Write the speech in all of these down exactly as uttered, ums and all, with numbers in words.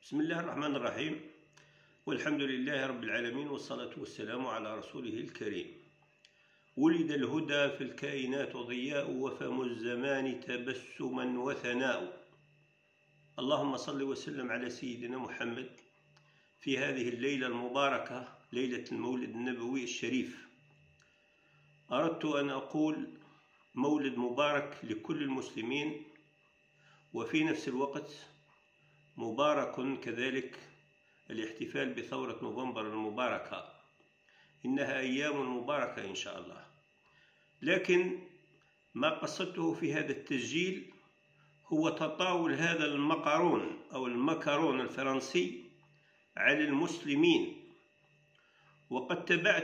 بسم الله الرحمن الرحيم، والحمد لله رب العالمين، والصلاة والسلام على رسوله الكريم. ولد الهدى في الكائنات ضياء، وفم الزمان تبسما وثناء. اللهم صل وسلم على سيدنا محمد في هذه الليلة المباركة، ليلة المولد النبوي الشريف. أردت أن أقول مولد مبارك لكل المسلمين، وفي نفس الوقت مبارك كذلك الاحتفال بثورة نوفمبر المباركة، إنها أيام مباركة إن شاء الله. لكن ما قصدته في هذا التسجيل هو تطاول هذا المقارون أو المكرون الفرنسي على المسلمين. وقد تبعت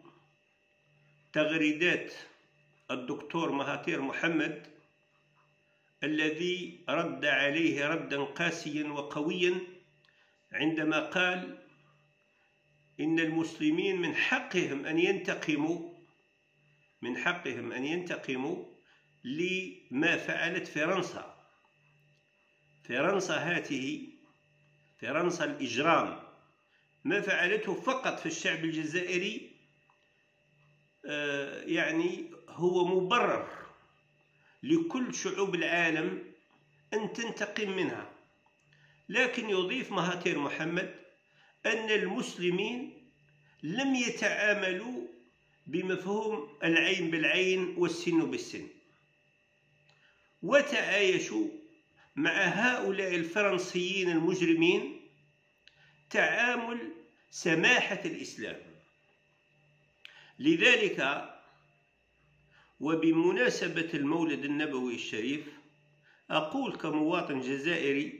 تغريدات الدكتور مهاتير محمد الذي رد عليه ردا قاسيا وقويا عندما قال إن المسلمين من حقهم أن ينتقموا من حقهم أن ينتقموا لما فعلت فرنسا. فرنسا هذه فرنسا الإجرام ما فعلته فقط في الشعب الجزائري آه يعني هو مبرر لكل شعوب العالم أن تنتقم منها. لكن يضيف مهاتير محمد أن المسلمين لم يتعاملوا بمفهوم العين بالعين والسن بالسن، وتعايشوا مع هؤلاء الفرنسيين المجرمين تعامل سماحة الإسلام. لذلك وبمناسبة المولد النبوي الشريف أقول كمواطن جزائري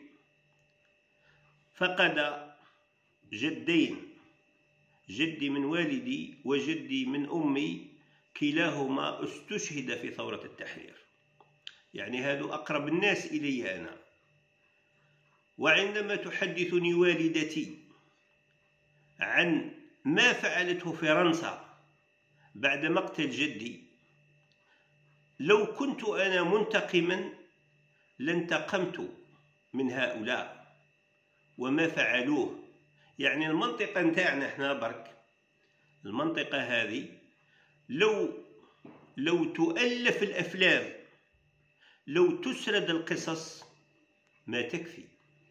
فقد جدين، جدي من والدي وجدي من أمي، كلاهما استشهد في ثورة التحرير، يعني هذا أقرب الناس إلي أنا. وعندما تحدثني والدتي عن ما فعلته فرنسا بعد مقتل جدي، لو كنت أنا منتقما لانتقمت من هؤلاء وما فعلوه. يعني المنطقة نتاعنا احنا برك، المنطقة هذه لو لو تؤلف الأفلام، لو تسرد القصص ما تكفي.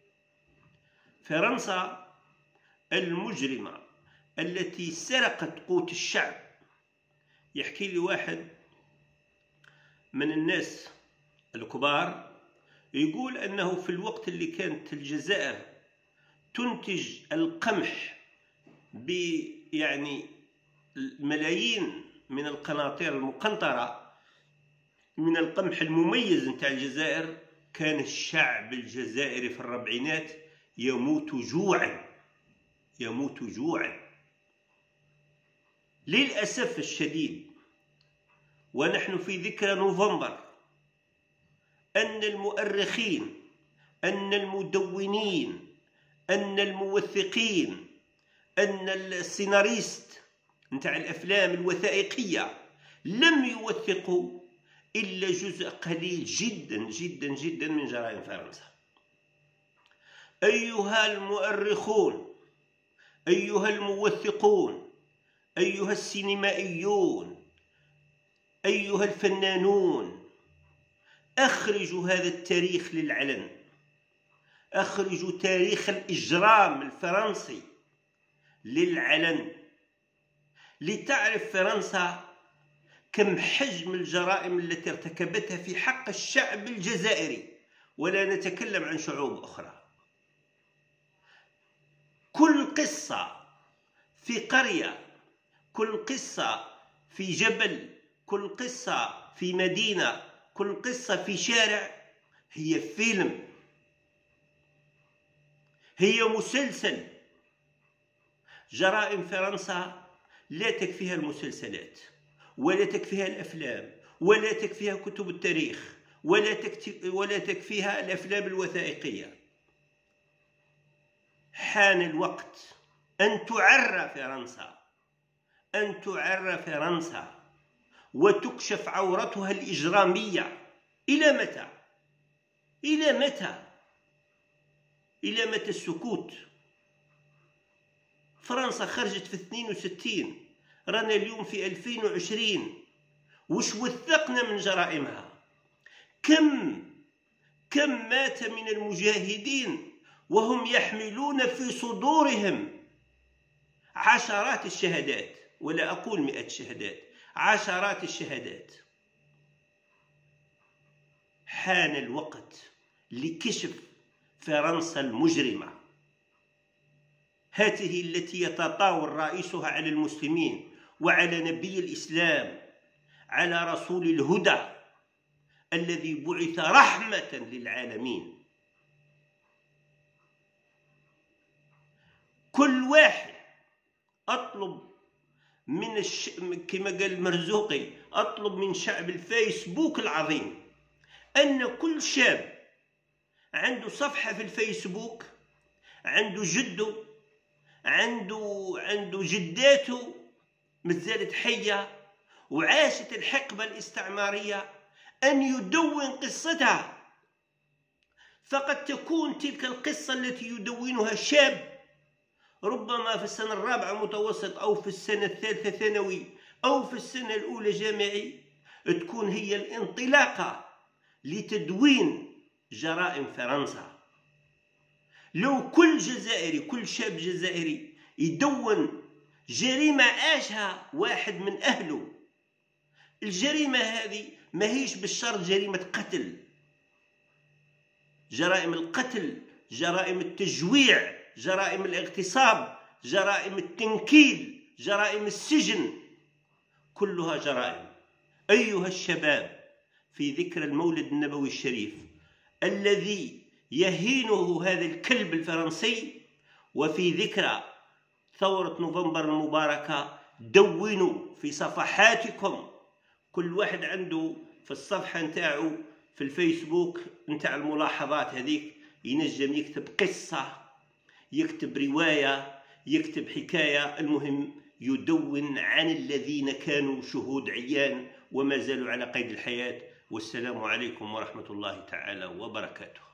فرنسا المجرمة التي سرقت قوت الشعب. يحكي لي واحد من الناس الكبار يقول أنه في الوقت اللي كانت الجزائر تنتج القمح ب يعني ملايين من القناطير المقنطرة من القمح المميز نتاع الجزائر، كان الشعب الجزائري في الربعينات يموت جوعا يموت جوعا للأسف الشديد. ونحن في ذكرى نوفمبر، أن المؤرخين، أن المدونين، أن الموثقين، أن السيناريست نتاع الأفلام الوثائقية لم يوثقوا إلا جزء قليل جدا جدا جدا من جرائم فرنسا. أيها المؤرخون، أيها الموثقون، أيها السينمائيون، أيها الفنانون، أخرجوا هذا التاريخ للعلن، أخرجوا تاريخ الإجرام الفرنسي للعلن، لتعرف فرنسا كم حجم الجرائم التي ارتكبتها في حق الشعب الجزائري، ولا نتكلم عن شعوب أخرى. كل قصة في قرية، كل قصة في جبل، كل قصة في مدينة، كل قصة في شارع هي فيلم، هي مسلسل. جرائم فرنسا لا تكفيها المسلسلات، ولا تكفيها الأفلام، ولا تكفيها كتب التاريخ، ولا ولا تكفيها الأفلام الوثائقية. حان الوقت أن تعرى فرنسا، أن تعرى فرنسا وتكشف عورتها الإجرامية. إلى متى؟ إلى متى؟ إلى متى السكوت؟ فرنسا خرجت في اثنين وستين، رانا اليوم في ألفين وعشرين، وش وثقنا من جرائمها؟ كم كم مات من المجاهدين وهم يحملون في صدورهم عشرات الشهادات، ولا أقول مئة شهادات، عشرات الشهادات. حان الوقت لكشف فرنسا المجرمة، هذه التي يتطاول رئيسها على المسلمين وعلى نبي الإسلام، على رسول الهدى الذي بعث رحمة للعالمين. كل واحد أطلب من الش... كما قال المرزوقي، أطلب من شعب الفيسبوك العظيم أن كل شاب عنده صفحة في الفيسبوك، عنده جده، عنده عنده جداته مازالت حية وعاشت الحقبة الاستعمارية، أن يدون قصتها. فقد تكون تلك القصة التي يدونها شاب ربما في السنة الرابعة متوسط، أو في السنة الثالثة ثانوي، أو في السنة الأولى جامعي، تكون هي الانطلاقة لتدوين جرائم فرنسا. لو كل جزائري، كل شاب جزائري يدون جريمة عاشها واحد من أهله، الجريمة هذه ما هيش بالشرط جريمة قتل، جرائم القتل، جرائم التجويع، جرائم الاغتصاب، جرائم التنكيل، جرائم السجن، كلها جرائم. أيها الشباب، في ذكرى المولد النبوي الشريف الذي يهينه هذا الكلب الفرنسي، وفي ذكرى ثورة نوفمبر المباركة، دونوا في صفحاتكم، كل واحد عنده في الصفحة نتاعو في الفيسبوك نتاع الملاحظات هذيك ينجم يكتب قصة، يكتب رواية، يكتب حكاية، المهم يدون عن الذين كانوا شهود عيان وما زالوا على قيد الحياة. والسلام عليكم ورحمة الله تعالى وبركاته.